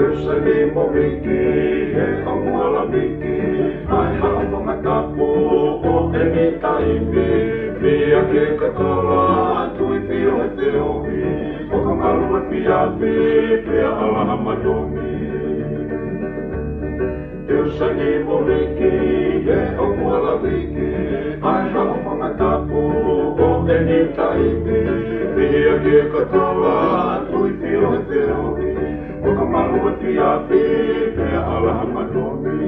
Sani mo wiki, e Oe-Hala wiki, ai ha'a whangatapu o e ni taimi, mia ke kakala, tui pio e te ohi, o ka malu e piapi, pia ala manomi. Sani mo wiki, e Oe-Hala wiki, ai ha'a whangatapu o e ni taimi, mia ke kakala, tui pio e te ohi, o ka malu e piapi, pia ala manomi.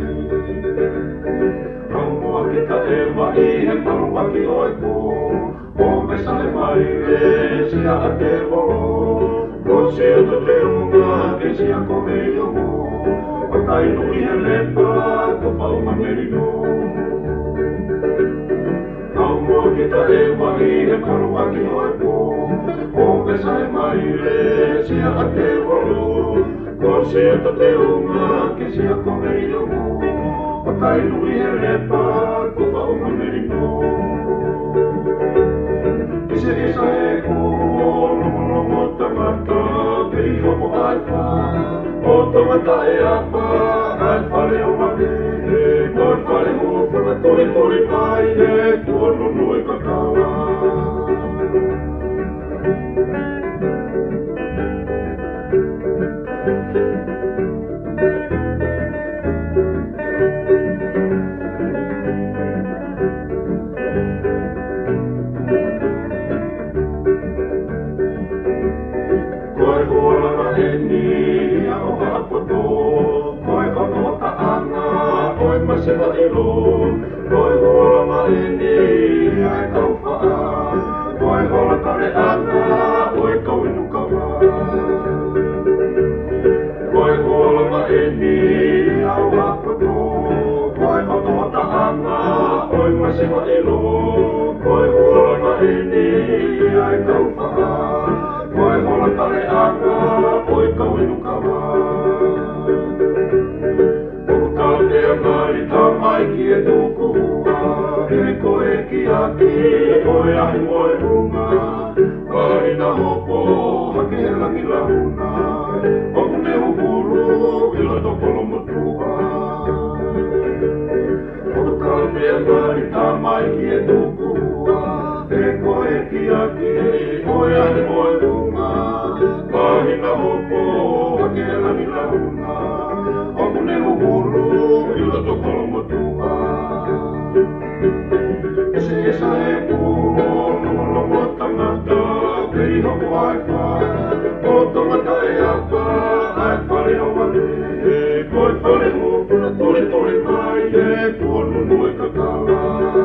Raumua ki ta e mai, he palua ki oe ku, o me sale mai e sia a te olo, ko sia to te unga, ke sia ko me iongo, o tai nui he lepa, ko pau mamerino. Raumua ki ta e mai, he palua ki oe ku, o me sale mai e sia a te olo, ko sia to te unga, ke sia ko me iongo, o tai nui he lepa, ko pau mamerino. Ise isa e ku, longo tangata, ke i hopo ai pa, o tangata e apa, ai whare o mame, koi whare o whanga tori mai, e tuono nui kakala. Koe Huolanga e ni a o ha'apoto, koe ono ta'anga, koe masiwa ilo. Koe Huolanga e ni a e kauwha'a, koe hola kare anga, koe kauinu kawa. Koe Huolanga e ni a o ha'apoto, koe ono ta'anga, koe masiwa ilo. Koe Huolanga e ni a e kauwha'a, koe hola kare anga, koe kauinu kawa. Oku tau te angari ta mai ki e tukua, e koe ki aki, koe ahi moe runga. Wari na hopo, hake he langi lahuna, oku ne uhuru, ila to Kolomotu'A. Oku tau te angari ta mai ki e tukua, e koe ki aki, koe ahi moe runga. Wari na hopo, hake he langi lahuna, oku ne uhuru, ila to Kolomotu'A. Esa e ku, longo tangata, ke i hopo ai pa, o tangata e apa, ai whare o mane, koe whare o puna tori mai, e tuonu nui kakala.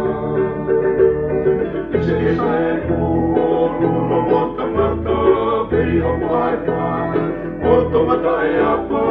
Esa e ku, longo tangata, ke i hopo ai pa, o tangata e apa,